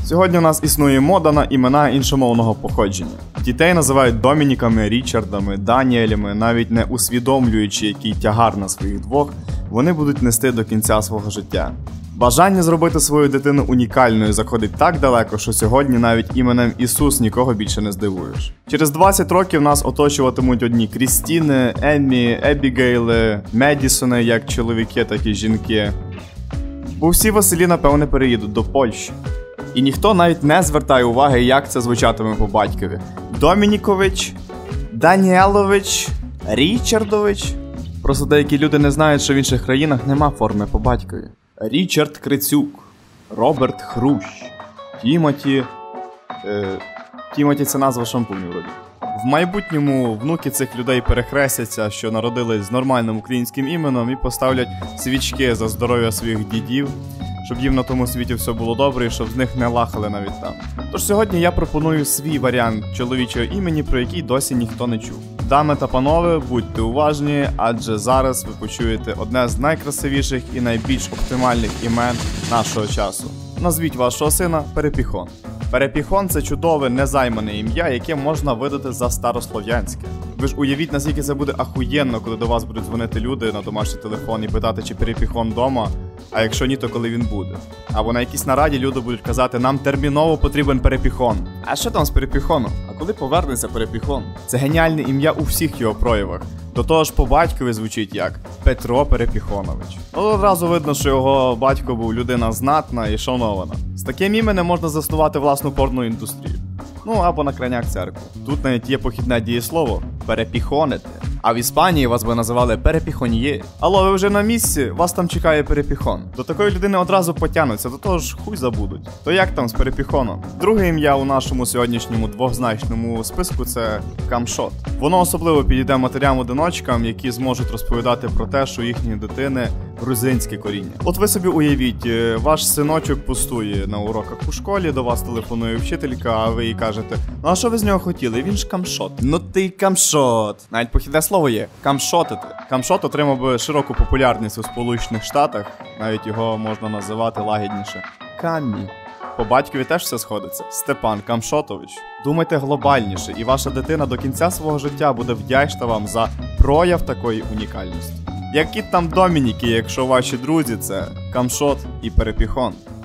Сьогодні у нас існує мода на імена іншомовного походження. Дітей називають Домініками, Річардами, Даніелями, навіть не усвідомлюючи, який тягар на своїх двох вони будуть нести до кінця свого життя. Бажання зробити свою дитину унікальною заходить так далеко, що сьогодні навіть іменем Ісус нікого більше не здивуєш. Через 20 років нас оточуватимуть одні Крістіни, Еммі, Ебігейли, Медісони, як чоловіки, так і жінки. Бо всі Василі, напевне, переїдуть до Польщі. І ніхто навіть не звертає уваги, як це звучатиме по батькові. Домінікович, Даніелович, Річардович. Просто деякі люди не знають, що в інших країнах нема форми по батькові. Річард Крицюк, Роберт Хрущ, Тімоті... Тімоті – це назва шампуню, вроді. В майбутньому внуки цих людей перехрестяться, що народились з нормальним українським іменем, і поставлять свічки за здоров'я своїх дідів, щоб їм на тому світі все було добре і щоб з них не лахали навіть там. Тож сьогодні я пропоную свій варіант чоловічого імені, про який досі ніхто не чув. Дами та панове, будьте уважні, адже зараз ви почуєте одне з найкрасивіших і найбільш оптимальних імен нашого часу. Назвіть вашого сина Перепіхон. Перепіхон – це чудове, незаймане ім'я, яке можна видати за старослов'янське. Ви ж уявіть, наскільки це буде ахуєнно, коли до вас будуть дзвонити люди на домашній телефон і питати, чи Перепіхон вдома, а якщо ні, то коли він буде. Або на якійсь нараді люди будуть казати, нам терміново потрібен Перепіхон. А що там з Перепіхоном? А коли повернеться Перепіхон? Це геніальне ім'я у всіх його проявах. До того ж по батькові звучить як Петро Перепіхонович. Одразу видно, що його батько був людина знатна і шанована. З таким іменем можна заснувати власну порну індустрію. Ну, або на крайняк церкву. Тут навіть є похідне дієслово «перепіхонити». А в Іспанії вас би називали «перепіхон'є». Алло, ви вже на місці, вас там чекає Перепіхон. До такої людини одразу потягнуться, до того ж хуй забудуть. То як там з Перепіхоном? Друге ім'я у нашому сьогоднішньому двозначному списку – це Камшот. Воно особливо підійде матерям-одиночкам, які зможуть розповідати про те, що їхні дитини грузинське коріння. От ви собі уявіть, ваш синочок пустує на уроках у школі, до вас телефонує вчителька, а ви їй кажете, ну а що ви з нього хотіли? Він ж камшот. Ну ти камшот. Навіть похідне слово є – камшотити. Камшот отримав би широку популярність у Сполучених Штатах, навіть його можна називати лагідніше Камі. По батькові теж все сходиться. Степан Камшотович. Думайте глобальніше, і ваша дитина до кінця свого життя буде вдячна вам за прояв такої унікальності. Які там Домініки, якщо ваші друзі – це Камшот і Перепіхон.